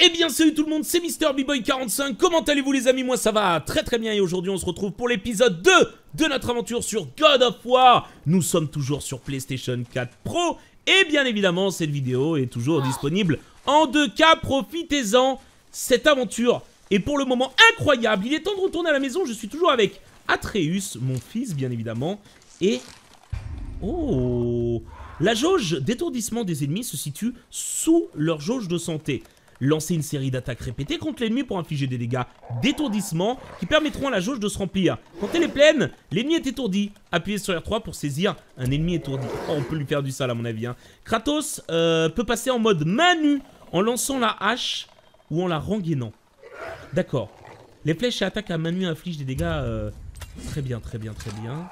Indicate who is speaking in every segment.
Speaker 1: Eh bien salut tout le monde, c'est MrBboy45, comment allez-vous les amis? Moi ça va très très bien et aujourd'hui on se retrouve pour l'épisode 2 de notre aventure sur God of War. Nous sommes toujours sur PlayStation 4 Pro et bien évidemment cette vidéo est toujours disponible en 2K, profitez-en. Cette aventure est pour le moment incroyable, il est temps de retourner à la maison, je suis toujours avec Atreus, mon fils bien évidemment, et... Oh! La jauge d'étourdissement des ennemis se situe sous leur jauge de santé. Lancez une série d'attaques répétées contre l'ennemi pour infliger des dégâts d'étourdissement qui permettront à la jauge de se remplir. Quand elle est pleine, l'ennemi est étourdi. Appuyez sur R3 pour saisir un ennemi étourdi. Oh, on peut lui faire du sale à mon avis. Hein. Kratos peut passer en mode main nue en lançant la hache ou en la rengainant. D'accord. Les flèches et attaques à main nue infligent des dégâts... Très bien, très bien, très bien.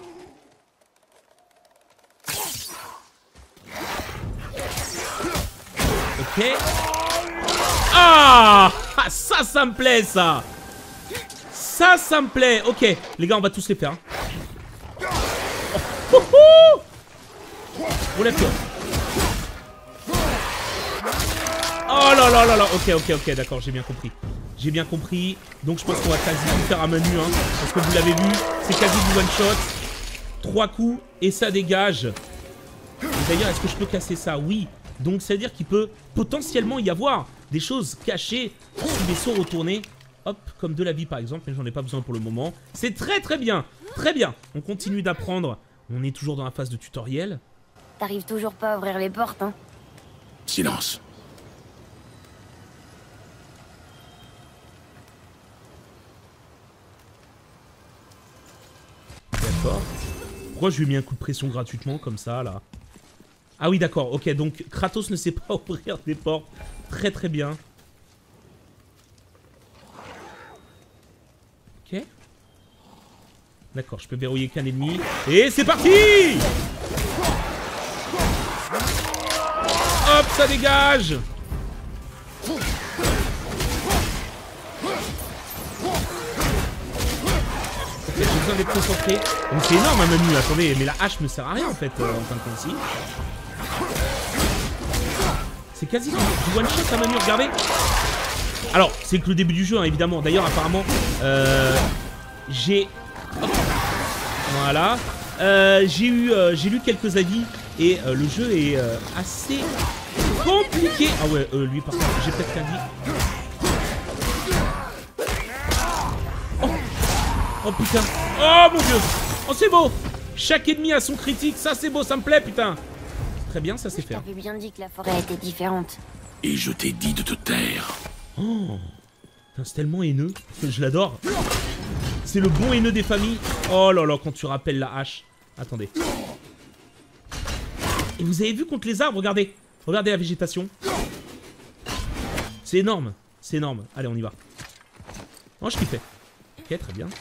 Speaker 1: Ok. Ah, ça me plaît, ça. Ça me plaît. Ok, les gars, on va tous les faire. Hein. Oh, oh, oh. Relève-toi. Oh là là là là. Ok, d'accord, j'ai bien compris. J'ai bien compris. Donc, je pense qu'on va quasi tout faire à main nue. Hein, parce que vous l'avez vu, c'est quasi du one-shot. 3 coups et ça dégage. D'ailleurs, est-ce que je peux casser ça? Oui. Donc, c'est-à-dire qu'il peut potentiellement y avoir des choses cachées sous des sauts retournés. Hop, comme de la vie par exemple, mais j'en ai pas besoin pour le moment. C'est très très bien, très bien. On continue d'apprendre. On est toujours dans la phase de tutoriel.
Speaker 2: T'arrives toujours pas à ouvrir les portes, hein?
Speaker 3: Silence.
Speaker 1: D'accord. Pourquoi je lui ai mis un coup de pression gratuitement comme ça là? Ah oui d'accord, ok, donc Kratos ne sait pas ouvrir des portes. Très très bien. Ok. D'accord, je peux verrouiller qu'un ennemi. Et c'est parti! Hop, ça dégage! Ok, j'ai besoin d'être concentré. Donc c'est énorme un menu, attendez, mais la hache me sert à rien en fait, en fin de compte si. C'est quasi du one shot à main nue, regardez. Alors, c'est que le début du jeu, hein, évidemment. D'ailleurs, apparemment, j'ai... Voilà. J'ai lu quelques avis et le jeu est assez compliqué. Ah ouais, lui par contre, j'ai peut-être qu'un dit. Oh putain. Oh mon dieu. Oh c'est beau. Chaque ennemi a son critique, ça c'est beau, ça me plaît putain. Très bien, ça c'est fait.
Speaker 2: T'avais bien dit que la forêt était différente.
Speaker 3: Et je t'ai dit de te taire.
Speaker 1: Oh, c'est tellement haineux. Je l'adore. C'est le bon haineux des familles. Oh là là, quand tu rappelles la hache. Attendez. Et vous avez vu contre les arbres, regardez. Regardez la végétation. C'est énorme. C'est énorme. Allez, on y va. Oh, je kiffais. Ok, très bien.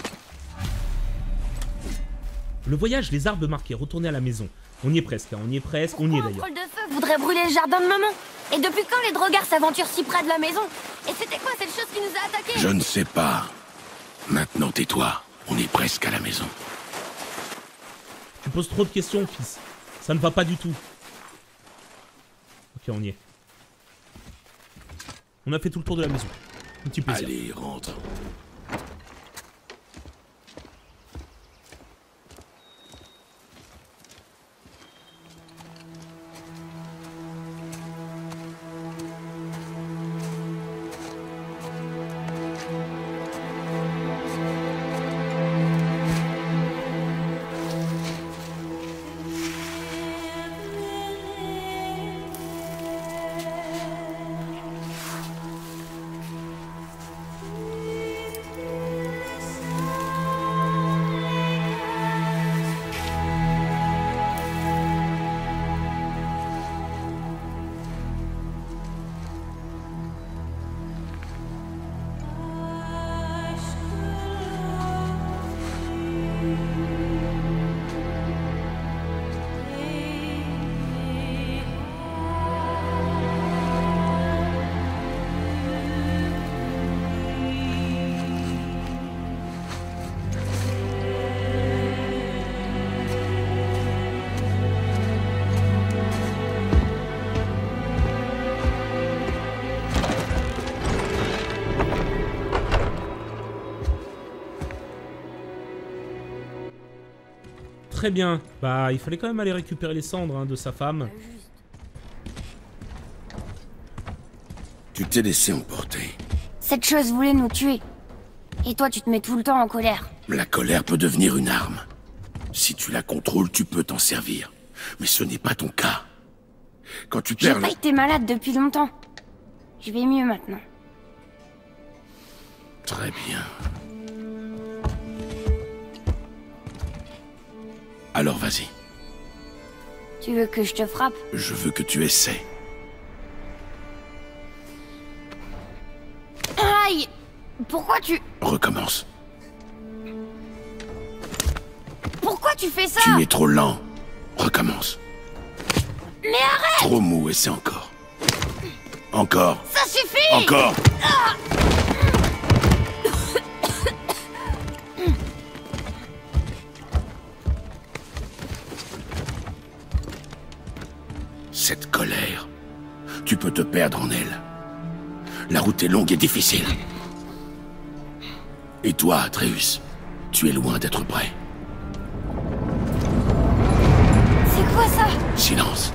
Speaker 1: Le voyage, les arbres marqués. Retourner à la maison. On y est presque, hein. On y est presque. On y est d'ailleurs.
Speaker 2: Un troll de feu voudrait brûler le jardin de maman. Et depuis quand les drogards s'aventurent si près de la maison? Et c'était quoi cette chose qui nous a attaqués?
Speaker 3: Je ne sais pas. Maintenant tais-toi. On est presque à la maison.
Speaker 1: Tu poses trop de questions, fils. Ça ne va pas du tout. Ok, on y est. On a fait tout le tour de la maison. Un petit plaisir.
Speaker 3: Allez, rentre.
Speaker 1: très bien. Bah, il fallait quand même aller récupérer les cendres hein, de sa femme.
Speaker 3: Tu t'es laissé emporter.
Speaker 2: Cette chose voulait nous tuer. Et toi, tu te mets tout le temps en colère.
Speaker 3: La colère peut devenir une arme. Si tu la contrôles, tu peux t'en servir. Mais ce n'est pas ton cas. Quand tu
Speaker 2: J'ai
Speaker 3: perds
Speaker 2: pas été malade depuis longtemps. Je vais mieux maintenant.
Speaker 3: Très bien. Alors vas-y.
Speaker 2: Tu veux que je te frappe?
Speaker 3: Je veux que tu essaies.
Speaker 2: Aïe! Pourquoi tu...
Speaker 3: Recommence.
Speaker 2: Pourquoi tu fais ça?
Speaker 3: Tu es trop lent. Recommence.
Speaker 2: Mais arrête!
Speaker 3: Trop mou, essaie encore. Encore.
Speaker 2: Ça suffit!
Speaker 3: Encore. Cette colère, tu peux te perdre en elle. La route est longue et difficile. Et toi, Atreus, tu es loin d'être prêt.
Speaker 2: C'est quoi ça?
Speaker 3: Silence.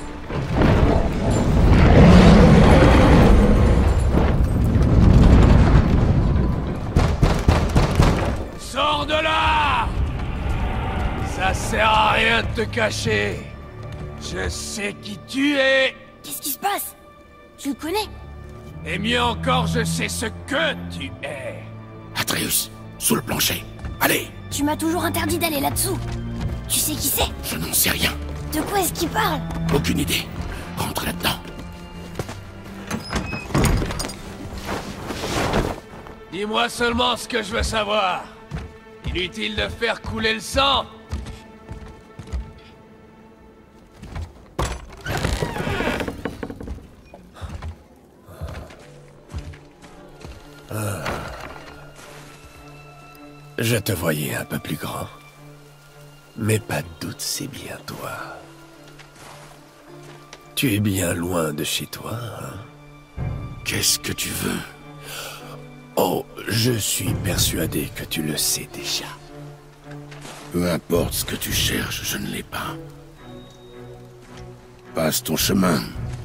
Speaker 4: Sors de là! Ça sert à rien de te cacher. Je sais qui tu es.
Speaker 2: Qu'est-ce qui se passe? Tu le connais?
Speaker 4: Et mieux encore, je sais ce que tu es.
Speaker 3: Atreus, sous le plancher. Allez,
Speaker 2: Tu m'as toujours interdit d'aller là-dessous. Tu sais qui c'est?
Speaker 3: je n'en sais rien.
Speaker 2: De quoi est-ce qu'il parle?
Speaker 3: Aucune idée. Rentre là-dedans.
Speaker 4: Dis-moi seulement ce que je veux savoir. Inutile de faire couler le sang.
Speaker 5: Je te voyais un peu plus grand. Mais pas de doute, c'est bien toi. Tu es bien loin de chez toi, hein?
Speaker 3: Qu'est-ce que tu veux?
Speaker 5: Oh, je suis persuadé que tu le sais déjà.
Speaker 3: Peu importe ce que tu cherches, je ne l'ai pas. Passe ton chemin.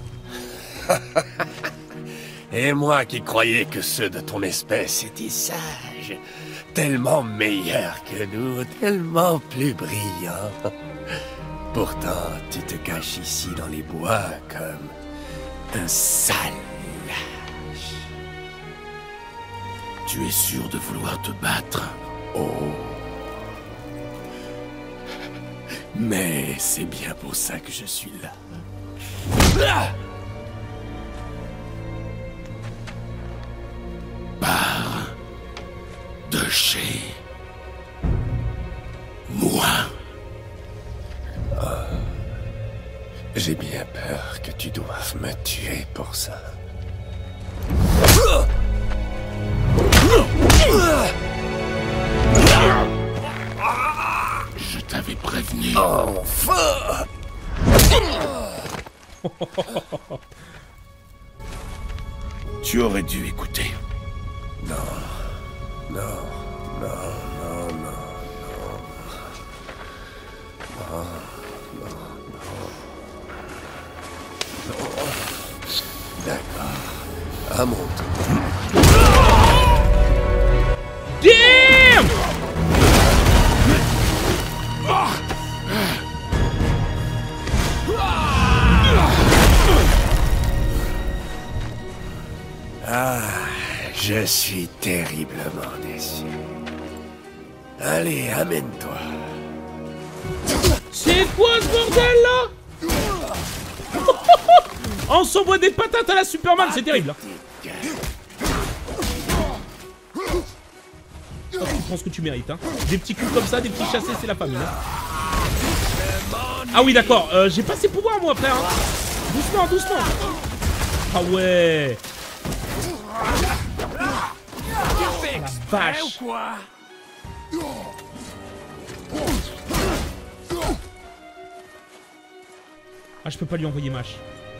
Speaker 5: Et moi qui croyais que ceux de ton espèce étaient sages, tellement meilleurs que nous, tellement plus brillants. Pourtant, tu te caches ici dans les bois comme un sale lâche.
Speaker 3: Tu es sûr de vouloir te battre?
Speaker 5: Oh. Mais c'est bien pour ça que je suis là.
Speaker 3: Pars de chez moi.
Speaker 5: J'ai bien peur que tu doives me tuer pour ça.
Speaker 3: Je t'avais prévenu.
Speaker 5: Enfin!
Speaker 3: Tu aurais dû écouter.
Speaker 5: Non, non, non, non, non, non, non, non, non. D'accord, à mon tour.
Speaker 1: Damn!
Speaker 5: Ah, je suis terriblement déçu. Allez, amène-toi.
Speaker 1: C'est quoi ce bordel là? On s'envoie des patates à la Superman, c'est terrible. Hein. Oh, tu prends ce que tu mérites. Hein. Des petits coups comme ça, des petits chassés, c'est la famille. Hein. Ah oui, d'accord. J'ai pas ses pouvoirs, moi, frère. Hein. Doucement, doucement. Ah ouais. La vache. Ah, je peux pas lui envoyer mâche.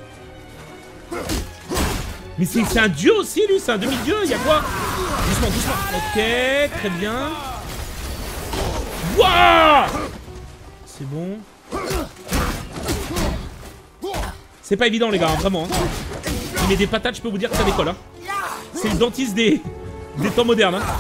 Speaker 1: Mais c'est un dieu aussi, lui. C'est un demi-dieu. Il y a quoi? Doucement, doucement. Ok, très bien. Wouah! c'est bon. C'est pas évident, les gars, hein, vraiment. Hein. Il met des patates, je peux vous dire que ça décolle. Hein. C'est le dentiste des temps modernes. Hein.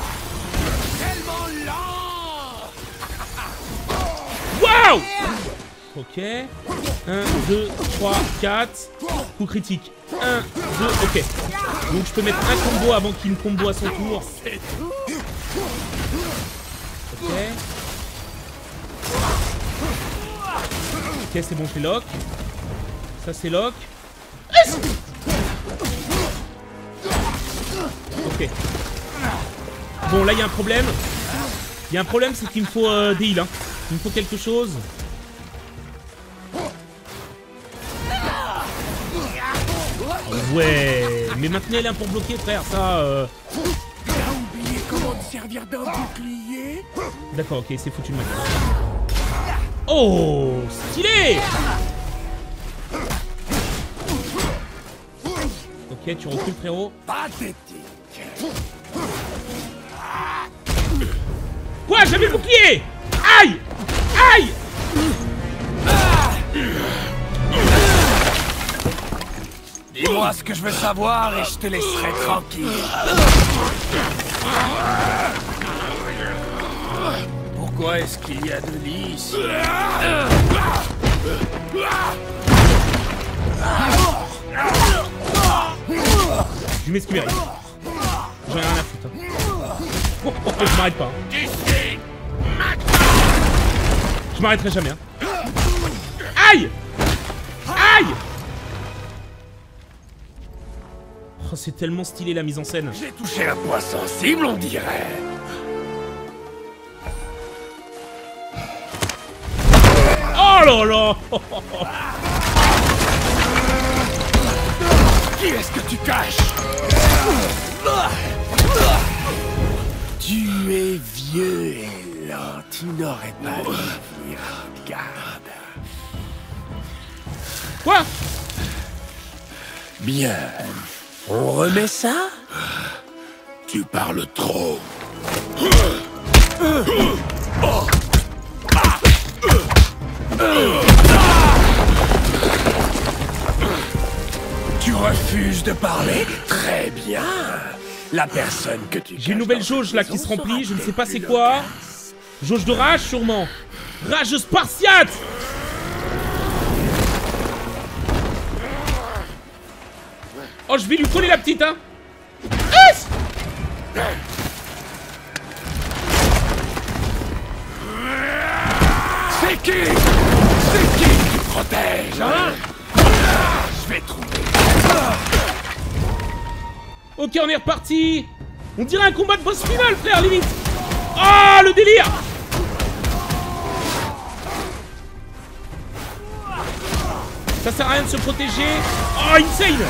Speaker 1: Waouh! Ok. 1, 2, 3, 4. Coup critique. 1, 2, ok. Donc je peux mettre un combo avant qu'il me combo à son tour. Ok. Ok, c'est bon, je fais lock. Ça, c'est lock. Ok. Bon, là, il y a un problème. Il y a un problème, c'est qu'il me faut des heals. Hein. Il me faut quelque chose. Ouais. Mais maintenez les 1 pour bloquer, frère. Ça,
Speaker 3: T'as oublié comment te servir d'un bouclier?
Speaker 1: D'accord, ok, c'est foutu de ma gueule. Oh, stylé! Ok, tu recules, frérot.
Speaker 3: Pathétique.
Speaker 1: Quoi? J'avais le bouclier! Aïe! Aïe!
Speaker 5: Dis-moi ce que je veux savoir et je te laisserai tranquille. Pourquoi est-ce qu'il y a de lits ici?
Speaker 1: Je mets ce qu'il mérite. J'en ai rien à foutre. Hein. Je m'arrête pas. Hein. Je m'arrêterai jamais. Hein. Aïe! Aïe! Oh, c'est tellement stylé la mise en scène.
Speaker 5: J'ai touché un point sensible, on dirait.
Speaker 1: Oh là là!
Speaker 5: Qui est-ce que tu caches? Tu es vieux et lent, tu n'aurais pas dû venir. Regarde.
Speaker 1: Quoi?
Speaker 5: Bien. On remet ça?
Speaker 3: Tu parles trop.
Speaker 5: Tu refuses de parler? Très bien. La personne que tu...
Speaker 1: J'ai une nouvelle jauge là qui se remplit, je ne sais pas c'est quoi. Jauge de rage sûrement. Rage spartiate! Oh, je vais lui coller la petite, hein.
Speaker 5: C'est qui? C'est qui qui protège, hein? Je vais trouver.
Speaker 1: Ok, on est reparti. On dirait un combat de boss final, frère, limite. Oh, le délire. Ça sert à rien de se protéger. Oh, insane.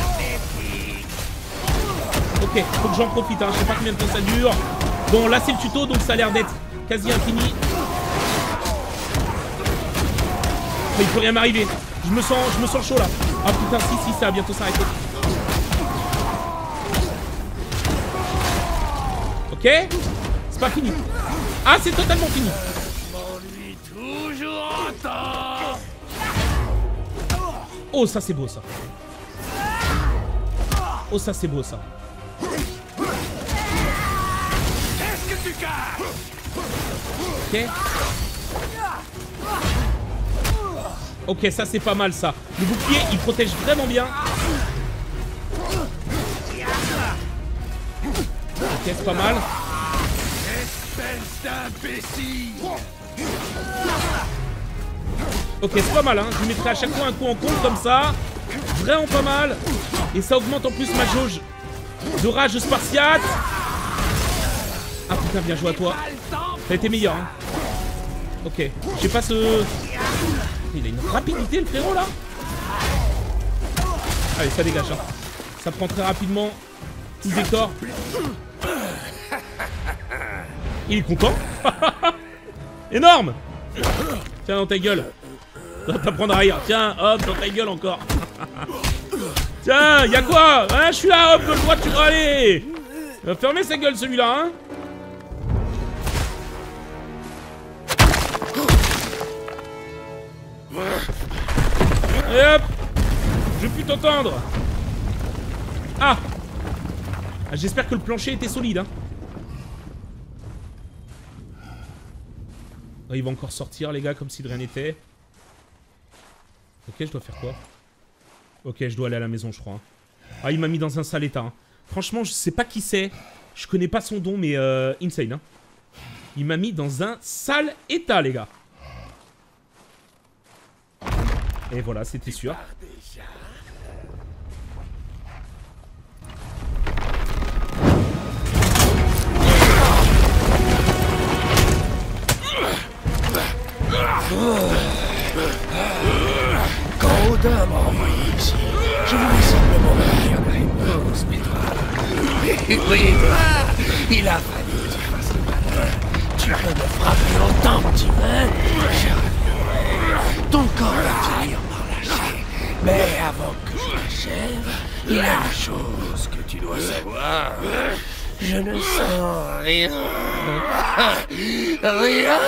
Speaker 1: Ok, faut que j'en profite, hein. Je sais pas combien de temps ça dure. Bon, là, c'est le tuto, donc ça a l'air d'être quasi infini. Il peut rien m'arriver. Je me sens chaud, là. Ah, putain, si, ça va bientôt s'arrêter. Ok, c'est pas fini. Ah, c'est totalement fini. Oh, ça c'est beau ça. Oh, ça c'est beau ça. Ok. Ok, ça c'est pas mal ça. Le bouclier, il protège vraiment bien. Ok, c'est pas mal. Ok, c'est pas mal, hein. Je lui mettrai à chaque fois un coup en compte comme ça. Vraiment pas mal. Et ça augmente en plus ma jauge de rage spartiate. Ah putain, bien joué à toi. T'as été meilleur, hein. Ok, j'ai pas ce... Il a une rapidité le frérot là. Allez, ça dégage, hein. Ça prend très rapidement tout le décor. Il est content. Énorme. Tiens, dans ta gueule. T'apprendre à rire. Tiens, hop, dans ta gueule encore. Tiens, y'a quoi? Hein, je suis là, hop, gauche droite, tu vas aller. Il va fermer sa gueule celui-là, hein. Et hop. Je peux plus t'entendre. Ah, j'espère que le plancher était solide, hein. Oh, il va encore sortir, les gars, comme si de rien n'était. Ok, je dois faire quoi? Ok, je dois aller à la maison, je crois. Hein. Ah, il m'a mis dans un sale état. Hein. Franchement, je sais pas qui c'est. Je connais pas son don, mais insane. Hein. Il m'a mis dans un sale état, les gars. Et voilà, c'était sûr.
Speaker 5: Quand Odin m'a envoyé ici, je voulais simplement faire une réponse, mais toi... Oui, toi, il a fallu que tu fasses le malin. Tu peux me frapper autant que tu veux, je reviendrai. Ton corps va finir par lâcher, mais avant que je l'achève, il y a une chose que tu dois savoir. Je ne sens rien. Rien.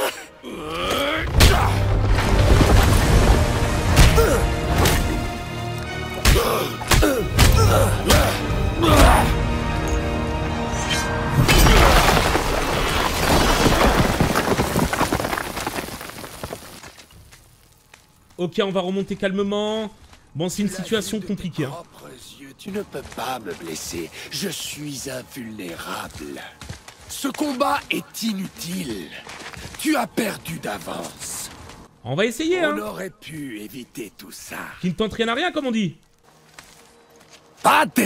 Speaker 1: Ok, on va remonter calmement. Bon, c'est une situation compliquée. Hein.
Speaker 5: Tu ne peux pas me blesser. Je suis invulnérable. Ce combat est inutile. Tu as perdu d'avance.
Speaker 1: On va essayer, hein.
Speaker 5: On aurait pu éviter tout ça.
Speaker 1: Qui ne t'entraîne à rien, comme on dit.
Speaker 5: Pas tes...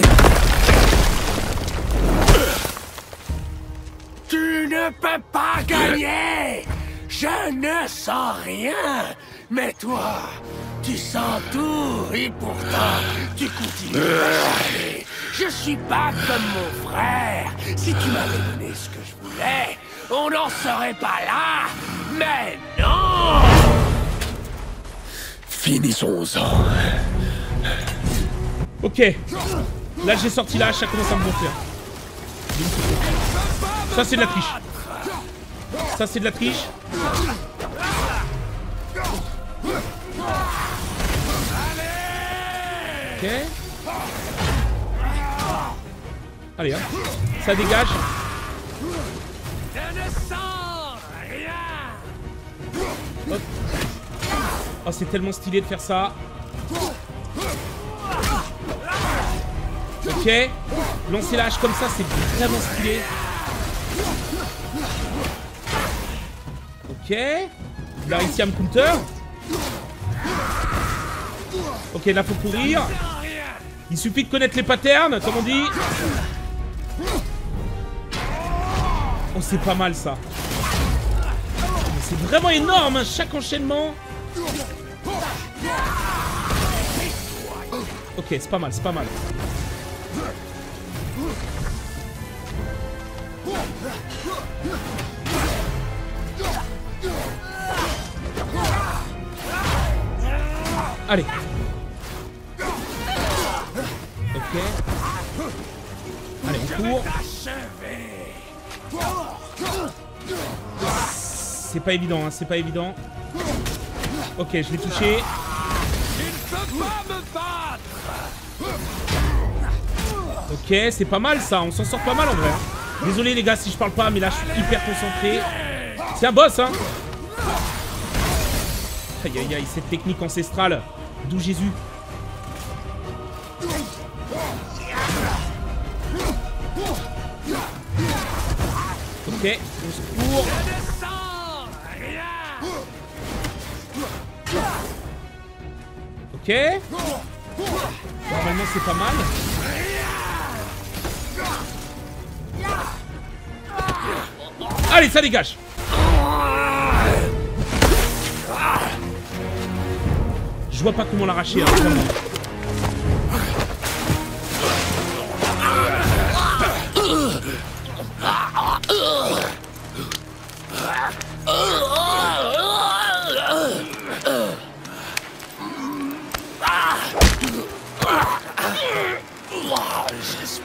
Speaker 5: Tu ne peux pas gagner. Je ne sens rien. Mais toi, tu sens tout. Et pourtant, tu continues d'acharner. Je suis pas comme mon frère. Si tu m'avais donné ce que je voulais, on n'en serait pas là. Mais non. Finissons-en.
Speaker 1: Ok. Là, j'ai sorti la hache, ça commence à me gonfler. Ça, c'est de la triche. Ça, c'est de la triche. Ok. Allez, hein. Ça dégage. Hop. Oh, c'est tellement stylé de faire ça. Ok. Lancer la hache comme ça, c'est vraiment stylé. Ok. Il a réussi à me counter. Ok, là, faut courir. Il suffit de connaître les patterns, comme on dit. Oh, c'est pas mal, ça. C'est vraiment énorme, hein, chaque enchaînement. Ok, c'est pas mal, c'est pas mal. Allez. Ok. Allez, on court. C'est pas évident, hein, c'est pas évident. Ok, je l'ai touché. Ok, c'est pas mal ça, on s'en sort pas mal en vrai. Désolé les gars si je parle pas, mais là je suis hyper concentré. C'est un boss, hein. Aïe aïe aïe, cette technique ancestrale. D'où Jésus. Ok, on se court. Ok. Normalement c'est pas mal. Allez, ça dégage. Je vois pas comment l'arracher, hein, vraiment.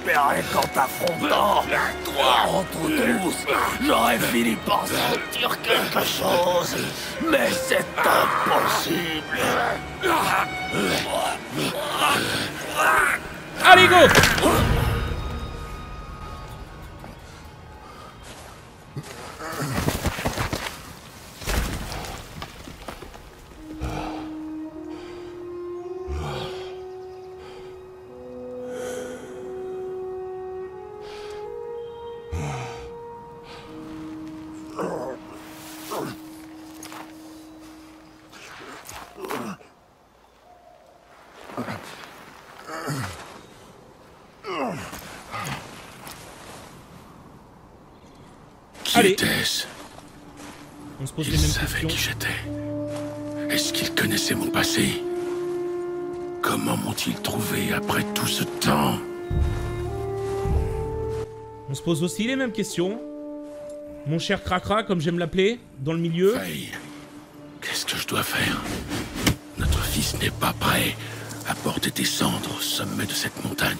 Speaker 5: J'espérais qu'en t'affrontant, toi entre tous, j'aurais fini par sentir quelque chose. Mais c'est impossible.
Speaker 1: Allez, go!
Speaker 3: Qui
Speaker 1: Allez.
Speaker 3: était-ce?
Speaker 1: On se pose
Speaker 3: Il
Speaker 1: les mêmes
Speaker 3: savait
Speaker 1: questions.
Speaker 3: qui j'étais. Est-ce qu'il connaissait mon passé? Comment m'ont-ils trouvé après tout ce temps?
Speaker 1: On se pose aussi les mêmes questions. Mon cher Cracra, comme j'aime l'appeler, dans le milieu.
Speaker 3: Faye, qu'est-ce que je dois faire? Notre fils n'est pas prêt à porter tes cendres au sommet de cette montagne.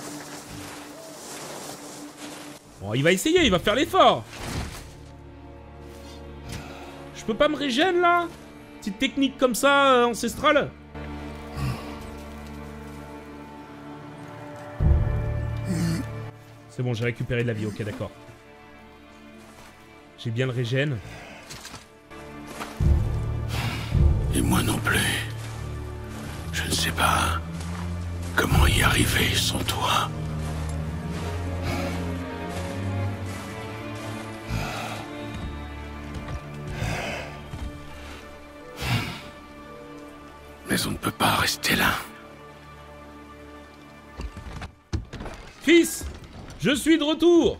Speaker 1: Bon, il va essayer, il va faire l'effort. Je peux pas me régène là? Petite technique comme ça, ancestrale? C'est bon, j'ai récupéré de la vie, ok, d'accord. J'ai bien le régène.
Speaker 3: Et moi non plus. Je ne sais pas comment y arriver sans toi. Mais on ne peut pas rester là.
Speaker 1: Fils, je suis de retour.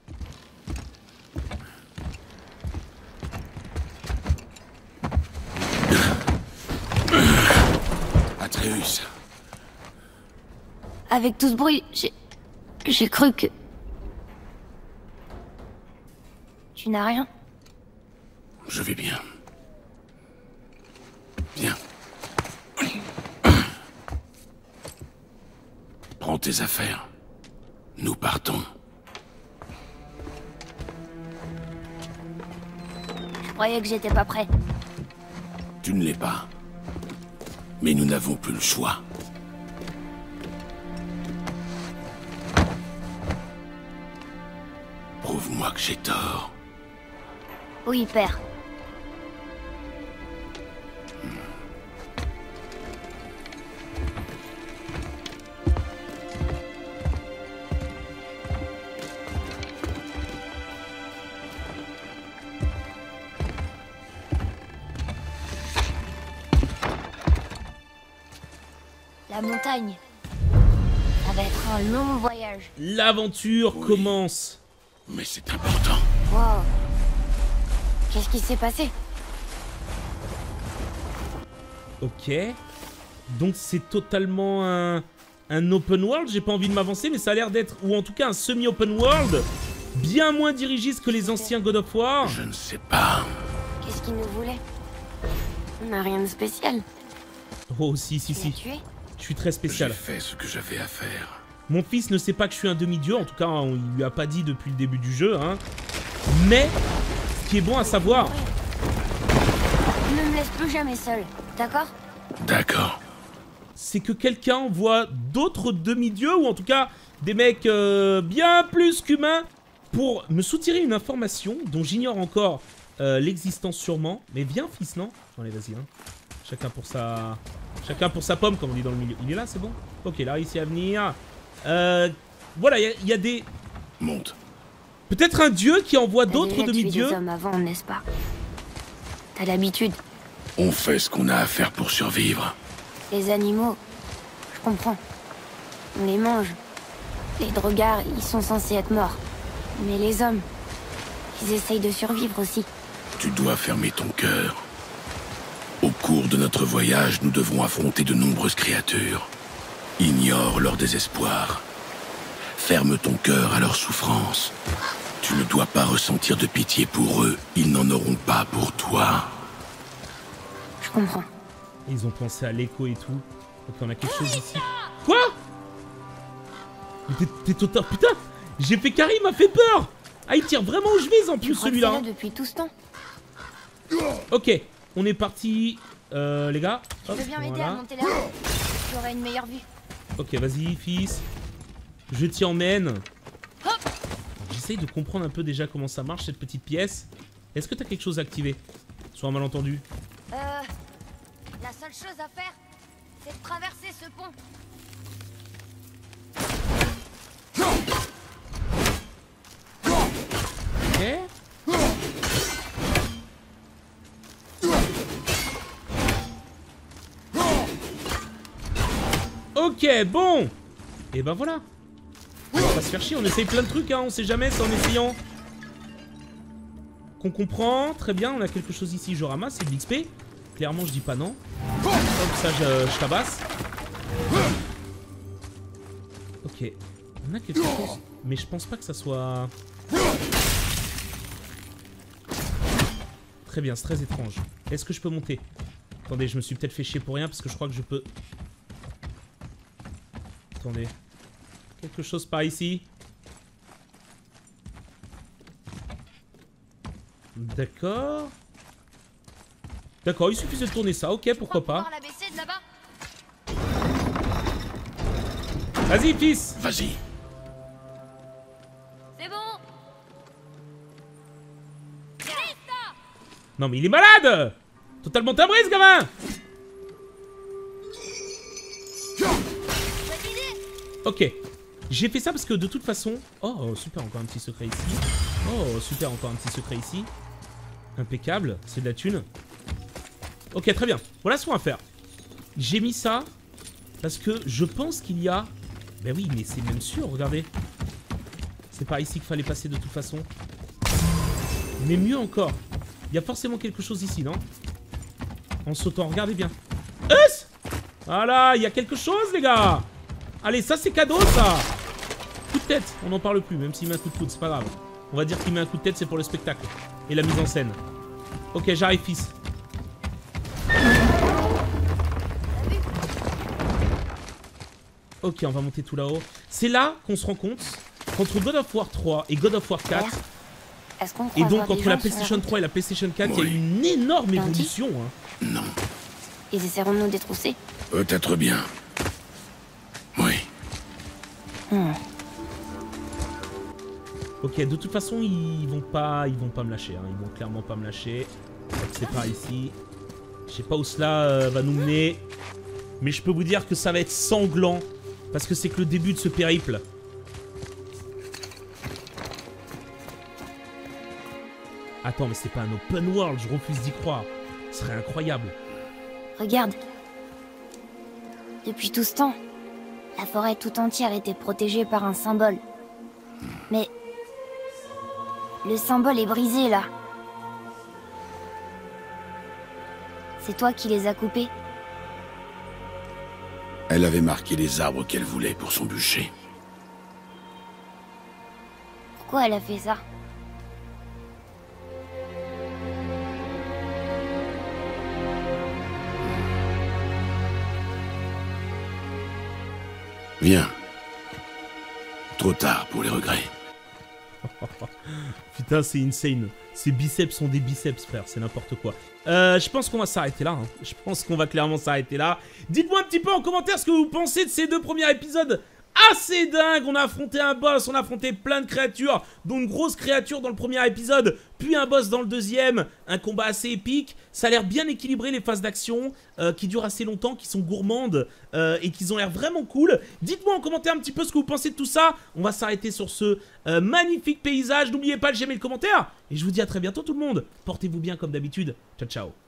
Speaker 3: Atreus,
Speaker 2: Avec tout ce bruit, j'ai cru que... Tu n'as rien?
Speaker 3: je vais bien. Viens. Prends tes affaires. Nous partons.
Speaker 2: Je croyais que j'étais pas prêt.
Speaker 3: Tu ne l'es pas. Mais nous n'avons plus le choix. Prouve-moi que j'ai tort.
Speaker 2: Oui, père. La montagne. Ça va être un long voyage.
Speaker 1: L'aventure
Speaker 3: Oui.
Speaker 1: commence.
Speaker 3: Mais c'est important.
Speaker 2: Wow. Qu'est-ce qui s'est passé?
Speaker 1: Ok. Donc c'est totalement un open world. J'ai pas envie de m'avancer, mais ça a l'air d'être, ou en tout cas un semi-open world, bien moins dirigiste que les anciens God of War.
Speaker 3: Je ne sais pas.
Speaker 2: Qu'est-ce qu'il nous voulait? On n'a rien de spécial.
Speaker 1: Oh si,
Speaker 2: Tu l'as
Speaker 1: si.
Speaker 2: tué?
Speaker 1: Je suis très
Speaker 3: J'ai
Speaker 1: spécial.
Speaker 3: fait ce que j'avais à faire.
Speaker 1: Mon fils ne sait pas que je suis un demi-dieu, en tout cas on lui a pas dit depuis le début du jeu, hein. Mais, ce qui est bon à savoir,
Speaker 2: Ne me laisse plus jamais seul, d'accord?
Speaker 3: D'accord.
Speaker 1: c'est que quelqu'un voit d'autres demi-dieux, ou en tout cas des mecs bien plus qu'humains, pour me soutirer une information dont j'ignore encore l'existence sûrement. Mais viens fils, non? Allez vas-y, hein. Chacun pour sa pomme, comme on dit dans le milieu. Il est là, c'est bon? Ok, là, réussi à venir. Voilà, il y a des...
Speaker 3: Monte.
Speaker 1: Peut-être un dieu qui envoie
Speaker 2: T'as
Speaker 1: d'autres
Speaker 2: déjà tué
Speaker 1: demi-dieux.
Speaker 2: des hommes avant, n'est-ce pas? T'as l'habitude.
Speaker 3: On fait ce qu'on a à faire pour survivre.
Speaker 2: Les animaux, je comprends. On les mange. Les drogards, ils sont censés être morts. Mais les hommes, ils essayent de survivre aussi.
Speaker 3: Tu dois fermer ton cœur. Au cours de notre voyage, nous devrons affronter de nombreuses créatures. Ignore leur désespoir. Ferme ton cœur à leur souffrance. Tu ne dois pas ressentir de pitié pour eux. Ils n'en auront pas pour toi.
Speaker 2: Je comprends.
Speaker 1: Ils ont pensé à l'écho et tout. Ok, on a quelque chose ici. Quoi? T'es total... Putain, j'ai fait carré, il m'a fait peur. Ah, il tire vraiment où je vise en plus celui-là.
Speaker 2: Là depuis tout ce temps.
Speaker 1: Ok, on est parti, les gars.
Speaker 2: Tu veux bien m'aider à monter là-haut? J'aurai une meilleure vue.
Speaker 1: Ok, vas-y, fils. Je t'y emmène. J'essaye de comprendre un peu déjà comment ça marche cette petite pièce. Est-ce que t'as quelque chose à activer? Sur un malentendu.
Speaker 2: La seule chose à faire, c'est de traverser ce pont.
Speaker 1: Ok. Ok, bon. Et ben voilà. On va pas se faire chier, on essaye plein de trucs, hein, on sait jamais, c'est en essayant. Qu'on comprend, très bien, on a quelque chose ici, je ramasse, c'est de l'XP. Clairement, je dis pas non. Comme ça, je tabasse. Ok, on a quelque chose, mais je pense pas que ça soit... Très bien, c'est très étrange. Est-ce que je peux monter? Attendez, je me suis peut-être fait chier pour rien, parce que je crois que je peux... Attendez. Quelque chose par ici. D'accord. D'accord, il suffisait de tourner ça, ok, pourquoi pas. Vas-y, fils.
Speaker 3: Vas-y.
Speaker 2: C'est bon.
Speaker 1: Non mais il est malade. Totalement timbré ce gamin. Ok. J'ai fait ça parce que de toute façon... Oh, super, encore un petit secret ici. Oh, super, encore un petit secret ici. Impeccable, c'est de la thune. Ok, très bien. Voilà ce qu'on va faire. J'ai mis ça parce que je pense qu'il y a... Ben oui, mais c'est même sûr, regardez. C'est par ici qu'il fallait passer de toute façon. Mais mieux encore. Il y a forcément quelque chose ici, non? En sautant, regardez bien. Voilà, il y a quelque chose, les gars. Allez, ça c'est cadeau, ça. Coup de tête, on n'en parle plus, même s'il met un coup de coude, c'est pas grave. On va dire qu'il met un coup de tête, c'est pour le spectacle. Et la mise en scène. Ok, j'arrive, fils. Ok, on va monter tout là-haut. C'est là qu'on se rend compte qu'entre God of War 3 et God of War 4... Et donc entre la PlayStation 3 et la PlayStation 4, il y a eu une énorme évolution. Hein.
Speaker 3: Non.
Speaker 2: Ils essaieront de nous détrousser.
Speaker 3: Peut-être bien. Oui.
Speaker 1: Ok, de toute façon, ils vont pas me lâcher. Hein. Ils vont clairement pas me lâcher. C'est par ici. Je sais pas où cela va nous mener. Mais je peux vous dire que ça va être sanglant. Parce que c'est que le début de ce périple. Attends, mais c'est pas un open world, je refuse d'y croire. Ce serait incroyable.
Speaker 2: Regarde. Depuis tout ce temps, la forêt tout entière était protégée par un symbole. Mais... le symbole est brisé, là. C'est toi qui les as coupés?
Speaker 3: Elle avait marqué les arbres qu'elle voulait pour son bûcher.
Speaker 2: Pourquoi elle a fait ça?
Speaker 3: Viens. Trop tard pour les regrets.
Speaker 1: Putain, c'est insane. Ces biceps sont des biceps, frère. C'est n'importe quoi. Je pense qu'on va s'arrêter là. Hein. Je pense qu'on va clairement s'arrêter là. Dites-moi un petit peu en commentaire ce que vous pensez de ces deux premiers épisodes. Assez dingue, on a affronté un boss, on a affronté plein de créatures, dont une grosse créature dans le premier épisode, puis un boss dans le deuxième, un combat assez épique. Ça a l'air bien équilibré, les phases d'action, qui durent assez longtemps, qui sont gourmandes, et qui ont l'air vraiment cool. Dites-moi en commentaire un petit peu ce que vous pensez de tout ça. On va s'arrêter sur ce magnifique paysage. N'oubliez pas de j'aimer le commentaire, et je vous dis à très bientôt tout le monde. Portez-vous bien comme d'habitude. Ciao, ciao.